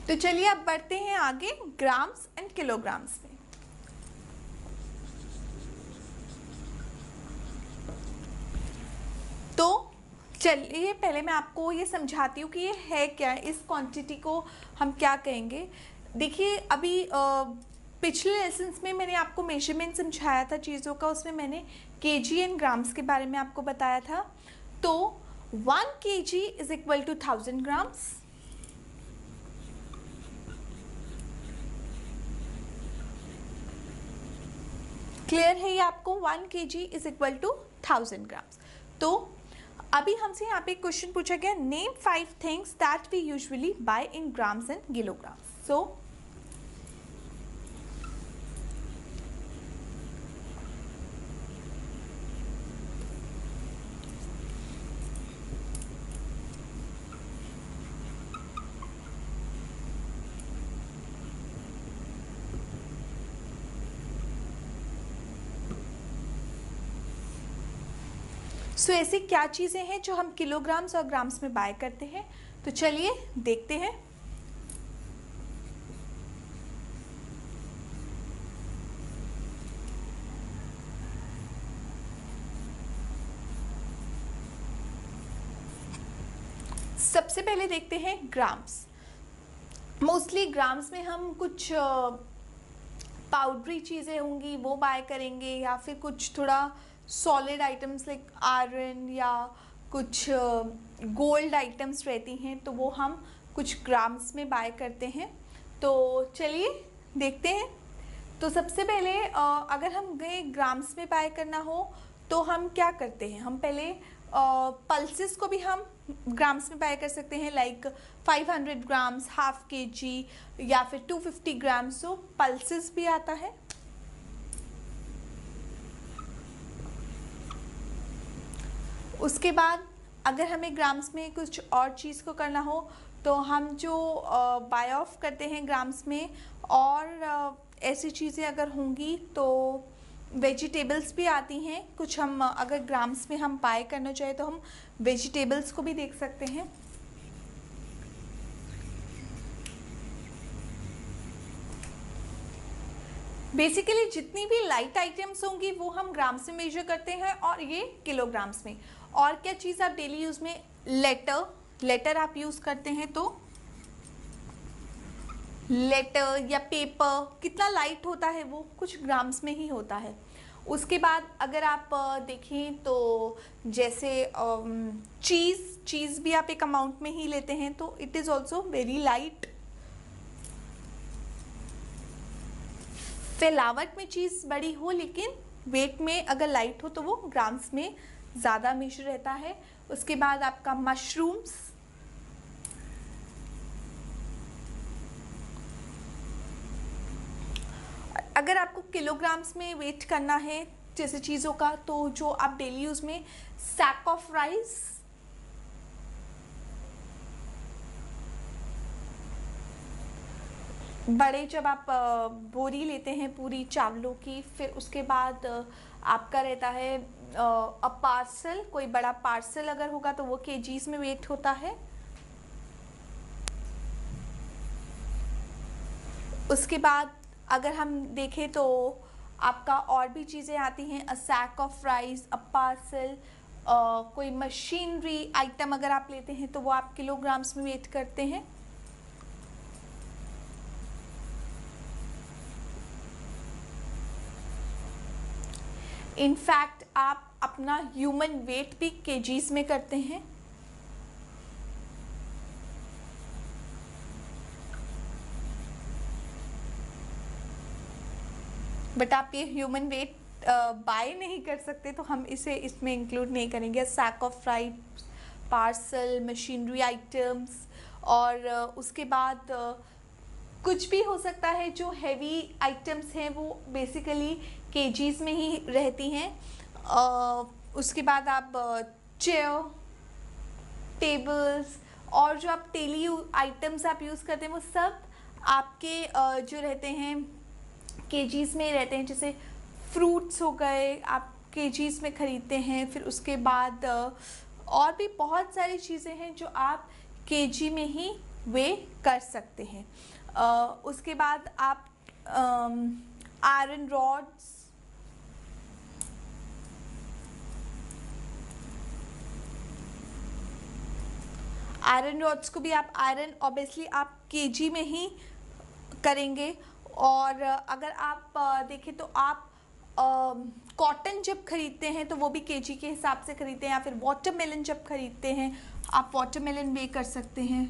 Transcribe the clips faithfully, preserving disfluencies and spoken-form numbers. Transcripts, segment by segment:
तो चलिए अब बढ़ते हैं आगे ग्राम्स एंड किलोग्राम्स में। तो चलिए पहले मैं आपको ये समझाती हूँ कि ये है क्या, इस क्वांटिटी को हम क्या कहेंगे। देखिए अभी आ, पिछले लेसन्स में मैंने आपको मेजरमेंट समझाया था चीज़ों का, उसमें मैंने केजी एंड ग्राम्स के बारे में आपको बताया था। तो one KG is equal to thousand grams, clear है ये आपको, one KG is equal to thousand grams. तो अभी हमसे यहाँ पे क्वेश्चन पूछा गया, name five things that we usually buy in grams and kilograms. So so so, ऐसी क्या चीज़ें हैं जो हम किलोग्राम्स और ग्राम्स में बाय करते हैं। तो चलिए देखते हैं। सबसे पहले देखते हैं ग्राम्स। मोस्टली ग्राम्स में हम कुछ पाउडरी चीज़ें होंगी वो बाय करेंगे, या फिर कुछ थोड़ा सॉलिड आइटम्स लाइक आयरन या कुछ गोल्ड आइटम्स रहती हैं तो वो हम कुछ ग्राम्स में बाय करते हैं। तो चलिए देखते हैं। तो सबसे पहले अगर हम गए ग्राम्स में बाय करना हो तो हम क्या करते हैं, हम पहले पल्सेस को भी हम ग्राम्स में बाय कर सकते हैं, like five hundred grams, half K G या फिर टू फिफ्टी ग्राम्स, तो पल्सेस भी आता है। उसके बाद अगर हमें ग्राम्स में कुछ और चीज़ को करना हो तो हम जो बाय ऑफ करते हैं ग्राम्स में, और ऐसी चीज़ें अगर होंगी तो वेजिटेबल्स भी आती हैं कुछ, हम अगर ग्राम्स में हम बाय करना चाहें तो हम वेजिटेबल्स को भी देख सकते हैं। बेसिकली जितनी भी लाइट आइटम्स होंगी वो हम ग्राम्स में मेजर करते हैं और ये किलोग्राम्स में। और क्या चीज़ आप डेली यूज़ में, लेटर, लेटर आप यूज़ करते हैं तो लेटर या पेपर कितना लाइट होता है वो कुछ ग्राम्स में ही होता है। उसके बाद अगर आप देखें तो जैसे चीज़ चीज़ भी आप एक अमाउंट में ही लेते हैं तो it is also very light. फैलावट में चीज़ बड़ी हो लेकिन वेट में अगर लाइट हो तो वो ग्राम्स में ज़्यादा मेजर रहता है। उसके बाद आपका मशरूम्स, अगर आपको किलोग्राम्स में वेट करना है जैसे चीज़ों का, तो जो आप डेली यूज़ में सैक ऑफ राइस, बड़े जब आप बोरी लेते हैं पूरी चावलों की, फिर उसके बाद आपका रहता है अ पार्सल, कोई बड़ा पार्सल अगर होगा तो वो केजीज में वेट होता है। उसके बाद अगर हम देखें तो आपका और भी चीज़ें आती हैं, a sack of rice, a parcel, कोई मशीनरी आइटम अगर आप लेते हैं तो वो आप किलोग्राम्स में वेट करते हैं। इनफैक्ट आप अपना ह्यूमन वेट भी केजीज में करते हैं। बट आप ये ह्यूमन वेट बाय नहीं कर सकते तो हम इसे इसमें इंक्लूड नहीं करेंगे। Sack of rice, parcel, machinery items, और uh, उसके बाद uh, कुछ भी हो सकता है जो हैवी आइटम्स हैं वो बेसिकली केजीज में ही रहती हैं। uh, उसके बाद आप चेयर, टेबल्स और जो आप डेली आइटम्स आप यूज़ करते हैं वो सब आपके uh, जो रहते हैं केजीज में रहते हैं। जैसे फ्रूट्स हो गए आप केजीज में ख़रीदते हैं, फिर उसके बाद और भी बहुत सारी चीज़ें हैं जो आप केजी में ही वे कर सकते हैं। uh, उसके बाद आप आयरन रॉड्स, आयरन रॉड्स को भी आप आयरन ऑब्वियसली आप केजी में ही करेंगे। और अगर आप देखें तो आप कॉटन जब खरीदते हैं तो वो भी केजी के हिसाब से खरीदते हैं, या फिर वाटरमेलन जब खरीदते हैं आप वाटरमेलन वे कर सकते हैं।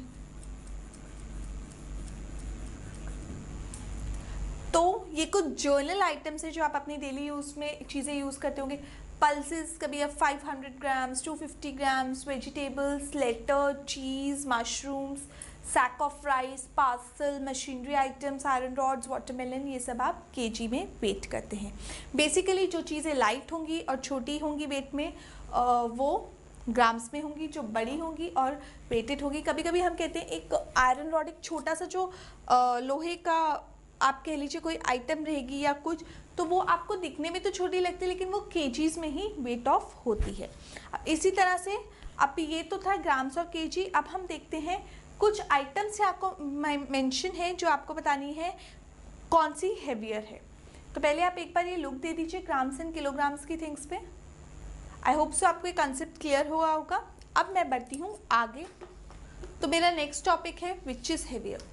तो ये कुछ जर्नल आइटम्स है जो आप अपनी डेली यूज़ में चीज़ें यूज़ करते होंगे। पल्सेस कभी आप five hundred grams, two fifty grams, vegetables, letter, cheese, mushrooms, sack of rice, parcel, machinery items, iron rods, watermelon, ये सब आप केजी में वेट करते हैं। बेसिकली जो चीज़ें लाइट होंगी और छोटी होंगी वेट में वो ग्राम्स में होंगी, जो बड़ी होंगी और वेटेड होगी। कभी कभी हम कहते हैं एक आयरन रॉड, एक छोटा सा जो लोहे का आप कह लीजिए कोई आइटम रहेगी या कुछ, तो वो आपको दिखने में तो छोटी लगती है लेकिन वो केजीज में ही वेट ऑफ होती है। इसी तरह से अब ये तो था ग्राम्स और केजी। अब हम देखते हैं कुछ आइटम्स से आपको मेंशन है जो आपको बतानी है कौन सी हेवियर है। तो पहले आप एक बार ये लुक दे दीजिए ग्राम्स एंड किलोग्राम्स की थिंग्स पे। आई होप सो आपको ये कंसेप्ट क्लियर हुआ होगा। अब मैं बढ़ती हूँ आगे। तो मेरा नेक्स्ट टॉपिक है which is heavier.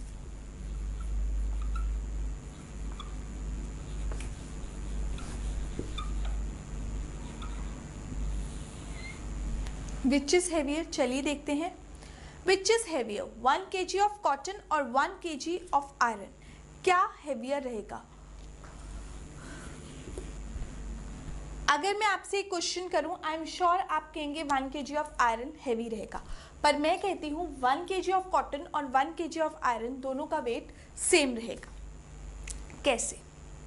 Which is heavier, चलिए देखते हैं। Which is heavier, one K G of cotton और one K G of iron, क्या हेवियर रहेगा? अगर मैं आपसे एक क्वेश्चन करूं, आई एम श्योर आप कहेंगे one K G of iron heavy रहेगा, पर मैं कहती हूं one K G of cotton और one K G of iron दोनों का वेट सेम रहेगा। कैसे?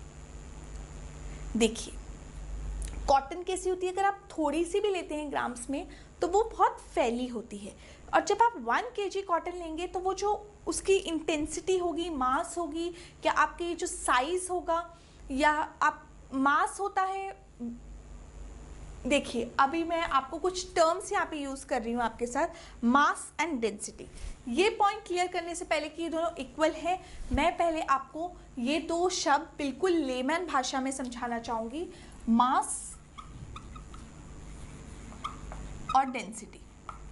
देखिए, कॉटन कैसी होती है, अगर आप थोड़ी सी भी लेते हैं ग्राम्स में तो वो बहुत फैली होती है, और जब आप वन केजी कॉटन लेंगे तो वो जो उसकी इंटेंसिटी होगी, मास होगी, या आपके ये जो साइज होगा या आप मास होता है। देखिए, अभी मैं आपको कुछ टर्म्स यहाँ पे यूज़ कर रही हूँ आपके साथ, मास एंड डेंसिटी। ये पॉइंट क्लियर करने से पहले कि ये दोनों इक्वल है, मैं पहले आपको ये दो शब्द बिल्कुल लेमन भाषा में समझाना चाहूँगी, मास और डेंसिटी।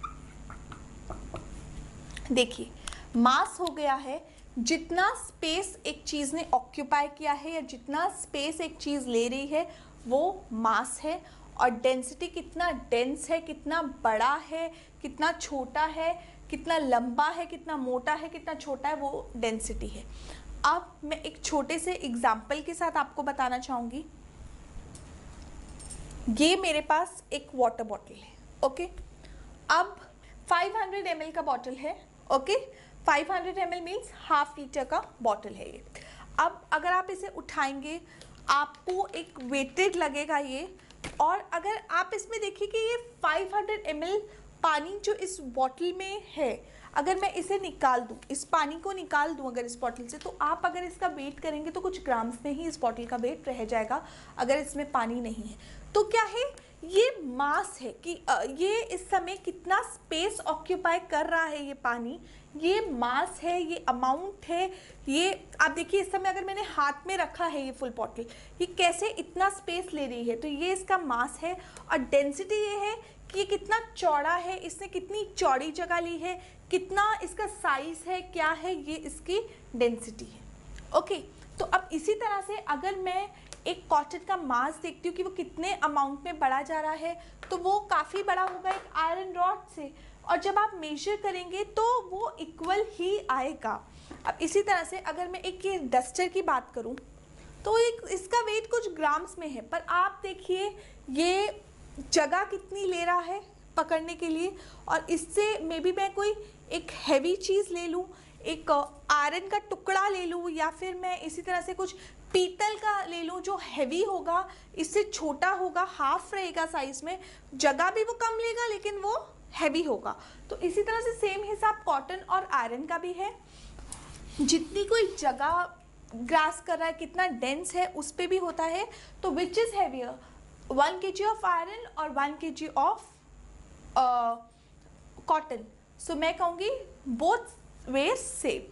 देखिए, मास हो गया है जितना स्पेस एक चीज़ ने ऑक्यूपाई किया है या जितना स्पेस एक चीज़ ले रही है वो मास है, और डेंसिटी कितना डेंस है, कितना बड़ा है, कितना छोटा है, कितना लंबा है, कितना मोटा है, कितना छोटा है, वो डेंसिटी है। अब मैं एक छोटे से एग्जाम्पल के साथ आपको बताना चाहूँगी। ये मेरे पास एक वाटर बॉटल है, ओके। अब फाइव हंड्रेड एम एल का बॉटल है, okay. Five hundred M L means half litre का बॉटल है ये। अब अगर आप इसे उठाएंगे आपको एक वेटेड लगेगा ये, और अगर आप इसमें देखिए कि ये फाइव हंड्रेड एम एल पानी जो इस बॉटल में है, अगर मैं इसे निकाल दूं, इस पानी को निकाल दूं अगर इस बॉटल से, तो आप अगर इसका वेट करेंगे तो कुछ ग्राम्स में ही इस बॉटल का वेट रह जाएगा अगर इसमें पानी नहीं है। तो क्या है, ये मास है कि ये इस समय कितना स्पेस ऑक्यूपाई कर रहा है ये पानी, ये मास है, ये अमाउंट है। ये आप देखिए, इस समय अगर मैंने हाथ में रखा है ये फुल बॉटल, ये कैसे इतना स्पेस ले रही है, तो ये इसका मास है। और डेंसिटी ये है कि ये कितना चौड़ा है, इसने कितनी चौड़ी जगह ली है, कितना इसका साइज है, क्या है, ये इसकी डेंसिटी है, ओके। तो अब इसी तरह से अगर मैं एक कॉटन का मास देखती हूँ कि वो कितने अमाउंट में बढ़ा जा रहा है, तो वो काफ़ी बड़ा होगा एक आयरन रॉड से, और जब आप मेजर करेंगे तो वो इक्वल ही आएगा। अब इसी तरह से अगर मैं एक ये डस्टर की बात करूँ तो एक इसका वेट कुछ ग्राम्स में है, पर आप देखिए ये जगह कितनी ले रहा है पकड़ने के लिए, और इससे मे बी मैं कोई एक हैवी चीज़ ले लूँ, एक आयरन का टुकड़ा ले लूँ, या फिर मैं इसी तरह से कुछ पीतल का ले लूँ जो हैवी होगा, इससे छोटा होगा, हाफ रहेगा साइज में, जगह भी वो कम लेगा लेकिन वो हैवी होगा। तो इसी तरह से सेम हिसाब कॉटन और आयरन का भी है, जितनी कोई जगह ग्रास कर रहा है, कितना डेंस है, उस पर भी होता है। तो which is heavier, one K G of iron और one K G of cotton. So मैं कहूँगी both weigh same,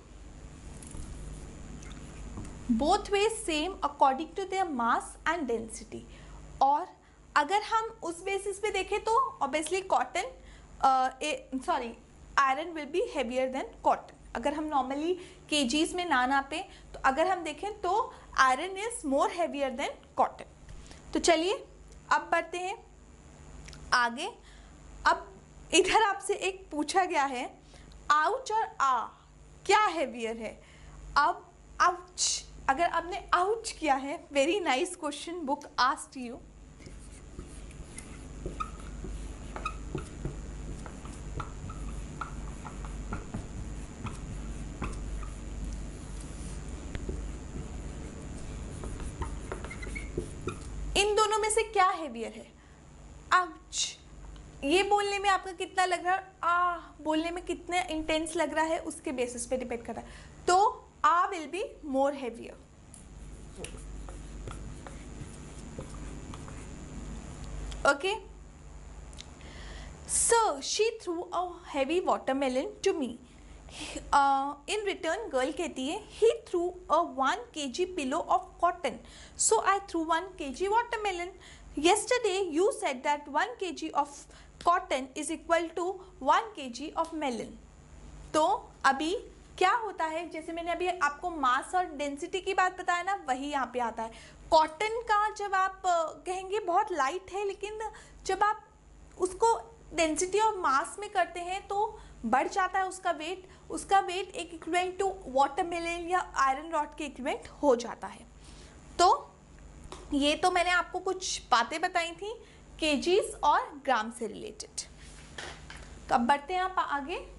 both weigh same according to their mass and density. और अगर हम उस बेसिस पे देखें तो obviously cotton sorry iron will be heavier than cotton. अगर हम नॉर्मली केजीज में ना नापें तो अगर हम देखें तो iron is more heavier than cotton. तो चलिए अब बढ़ते हैं आगे। अब इधर आपसे एक पूछा गया है आउच और आ क्या हेवियर है। अब आउच, अगर आपने आउच किया है, very nice question book asked you. इन दोनों में से क्या हेवियर है? आउच, ये बोलने में आपका कितना लग रहा है, आ बोलने में कितना इंटेंस लग रहा है, उसके बेसिस पे डिपेंड कर रहा है। तो आ will be more heavier. Okay, so she threw a heavy watermelon to me. In return girl कहती है he threw a one K G pillow of cotton, so I threw one K G watermelon. Yesterday you said that one kg of cotton is equal to one kg of melon। तो अभी क्या होता है, जैसे मैंने अभी आपको मास और डेंसिटी की बात बताया ना, वही यहाँ पे आता है। कॉटन का जब आप कहेंगे बहुत लाइट है, लेकिन जब आप उसको डेंसिटी और मास में करते हैं तो बढ़ जाता है उसका वेट। उसका वेट एक इक्विवेलेंट टू वाटरमेलन या आयरन रॉड के इक्विवेलेंट हो जाता है। तो ये तो मैंने आपको कुछ बातें बताई थी केजीज और ग्राम से रिलेटेड। तो अब बढ़ते हैं आप आगे।